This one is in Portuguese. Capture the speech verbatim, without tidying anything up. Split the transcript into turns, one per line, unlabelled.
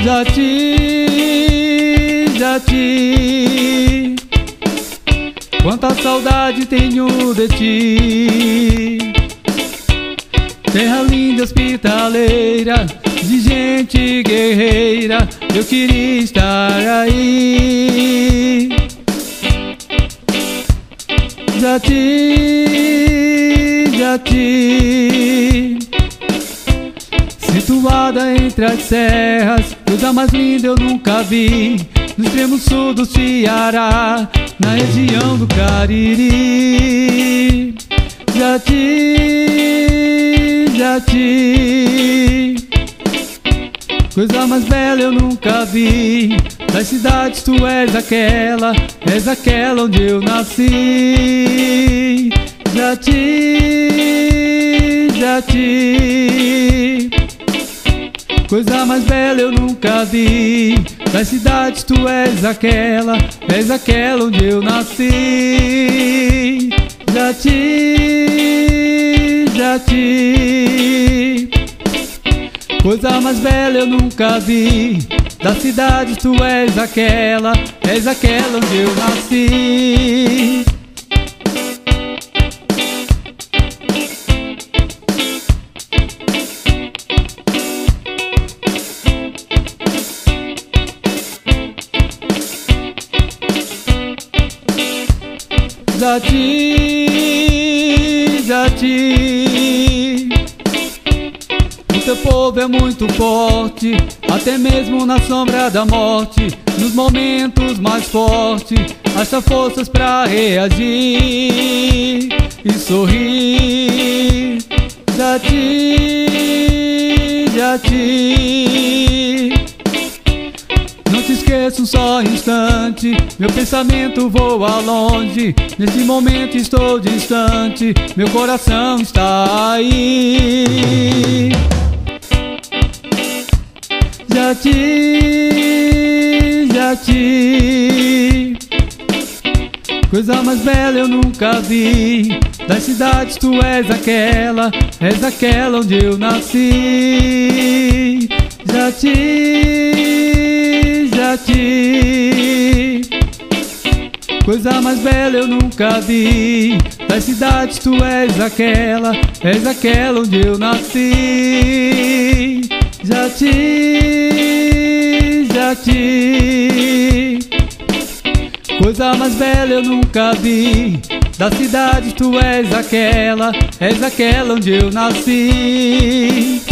Já te, já te, quanta saudade tenho de ti. Terra linda, hospitaleira, de gente guerreira, eu queria estar aí. Já te, já te, situada entre as serras, coisa mais linda eu nunca vi, no extremo sul do Ceará, na região do Cariri. Já te, já te, coisa mais bela eu nunca vi, das cidades tu és aquela, és aquela onde eu nasci. Já te, já te, coisa mais bela eu nunca vi, das cidades tu és aquela, és aquela onde eu nasci. Já te, já te, coisa mais bela eu nunca vi, da cidade tu és aquela, és aquela onde eu nasci. Já te, já te, o teu povo é muito forte, até mesmo na sombra da morte, nos momentos mais fortes, acha forças pra reagir e sorrir. Já te, já te, não te esqueça um só instante, meu pensamento voa longe, nesse momento estou distante, meu coração está aí. Já te, já te, coisa mais bela eu nunca vi, das cidades tu és aquela, és aquela onde eu nasci. Já te, já te, coisa mais bela eu nunca vi, das cidades tu és aquela, és aquela onde eu nasci. Já te, já te, coisa mais bela eu nunca vi, da cidade tu és aquela, és aquela onde eu nasci.